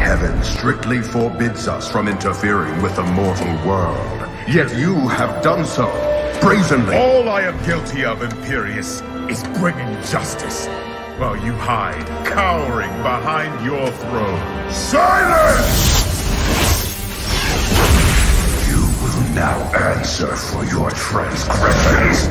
heaven strictly forbids us from interfering with the mortal world. Yet you have done so, brazenly. All I am guilty of, Imperius, is bringing justice, while you hide, cowering behind your throne. Silence! You will now answer for your transgressions.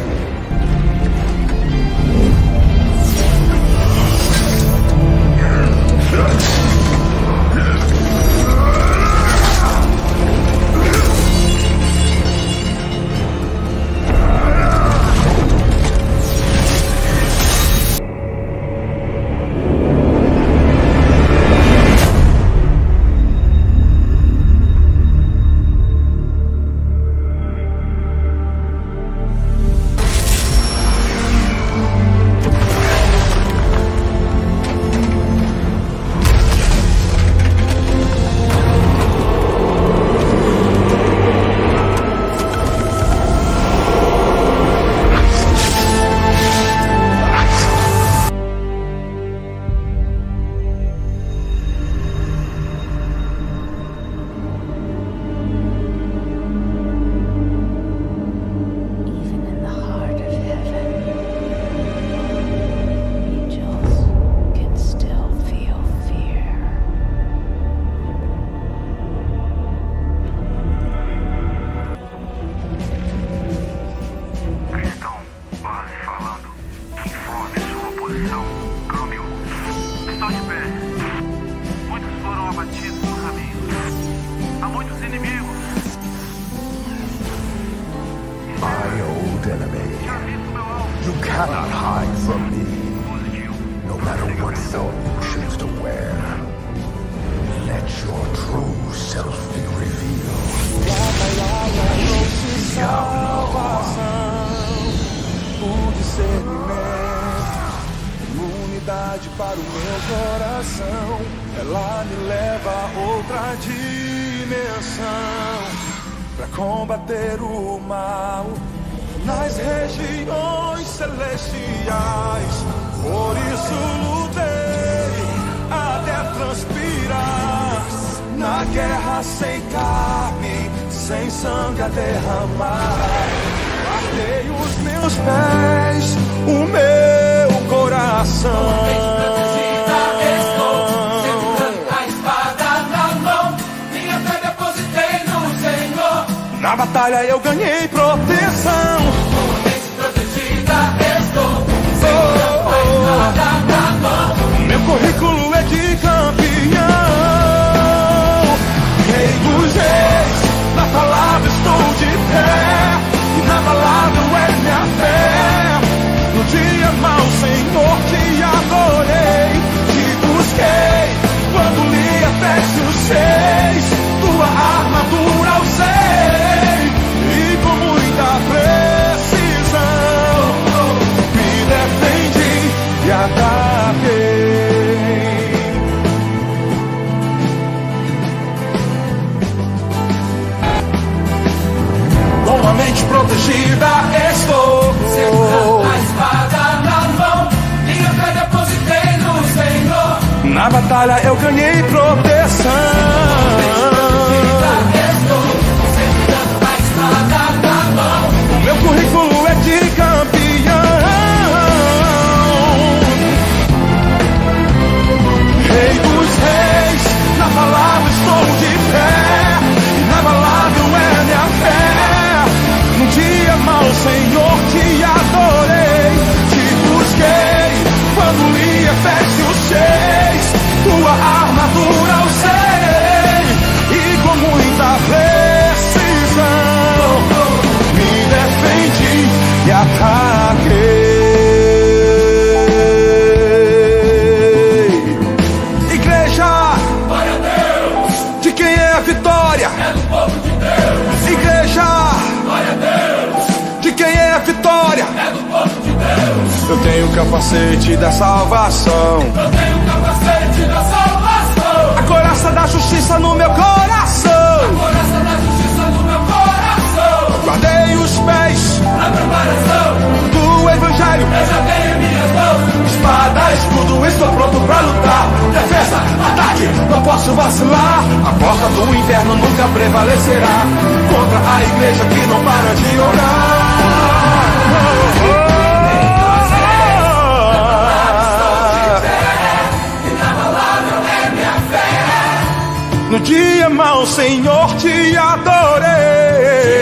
You cannot hide from me, no matter what form you choose to wear. Let your true self be revealed. O discernimento, imunidade para o meu coração. Ela me leva a outra dimensão, pra combater o mal nas regiões celestiais. Por isso lutei até transpirar, na guerra sem carne, sem sangue a derramar. Guardei os meus pés, o meu coração. Na batalha eu ganhei proteção. Protegida estou, sem nada na mão. Meu currículo é de campeão. Rei dos reis, na palavra estou de pé, e na palavra é minha fé. No dia mau, Senhor, te adorei, te busquei, quando li Efésios 6, tua armadura usei, e com muita precisão me defendi e ataquei. Com a mente protegida estou, Segurando a espada na mão, minha fé depositei no Senhor. na batalha eu ganhei proteção. Meu currículo é de campeão. Rei dos reis, na palavra estou de pé, e na palavra é minha fé. No dia mau, Senhor, te adorei, te busquei, quando li Efésios 6, tua armadura usei, e com muita precisão me defendi e ataquei. Igreja, Glória a Deus, de quem é a vitória? é do povo de Deus. Igreja, Glória a Deus, de quem é a vitória? é do povo de Deus. Eu tenho o capacete da salvação, Eu tenho o capacete da salvação, a coraça da justiça no meu coração. coraça da justiça no meu coração. Guardei os pés Na preparação, do evangelho, eu já tenho em minhas mãos espada, escudo eu estou pronto pra lutar. Defesa, ataque, não posso vacilar. A porta do inferno nunca prevalecerá contra a igreja que não para de orar. No dia mau, Senhor, te adorei.